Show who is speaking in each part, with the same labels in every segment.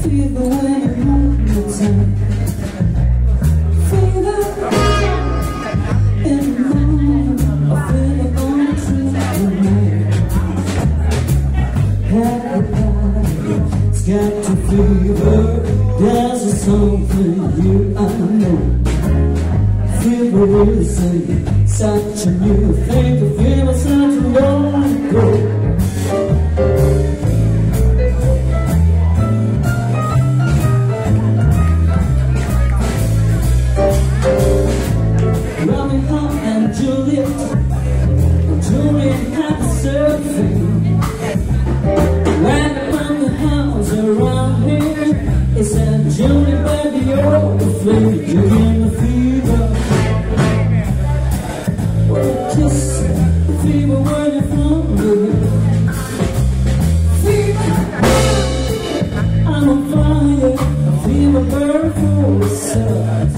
Speaker 1: Such a new thing to feel such a long ago. Romeo and Juliet had surfing. Right around the house around here, it said, Juliet, baby, you're the flame, you give me fever. Kiss, fever when you're from me. Fever, I'm on fire. A fever burn for the sun.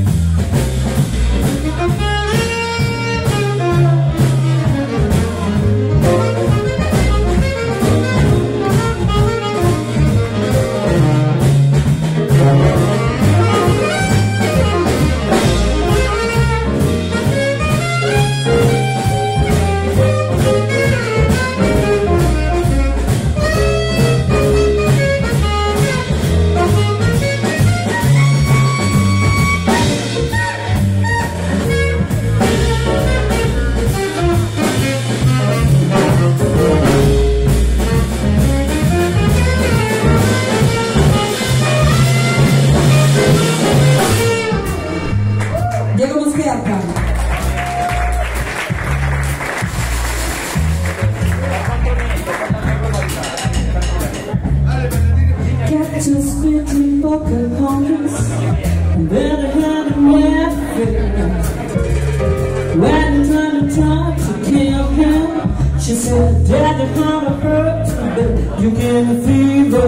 Speaker 1: She said, Daddy, how it hurts, you give me fever.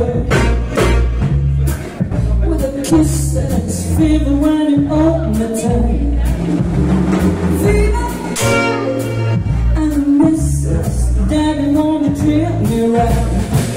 Speaker 1: With a kiss that's fever when you open the time. Fever, and the missus, Daddy wanna treat me right.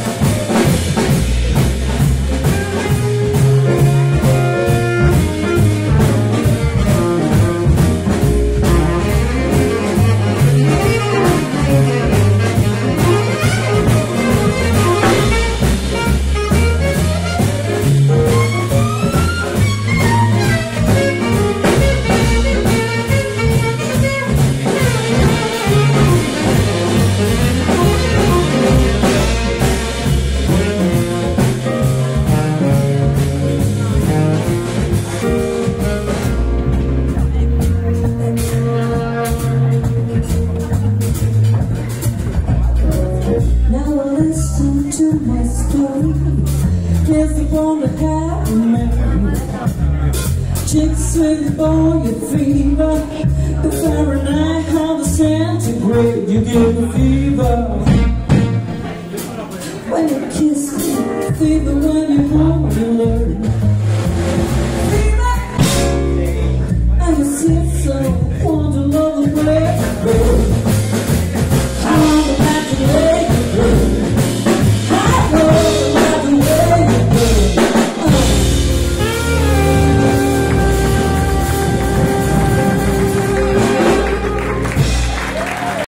Speaker 1: Chicks with boy, you fever. The Fahrenheit, how the centigrade, you give me fever. When you kiss me, fever when you hold me low.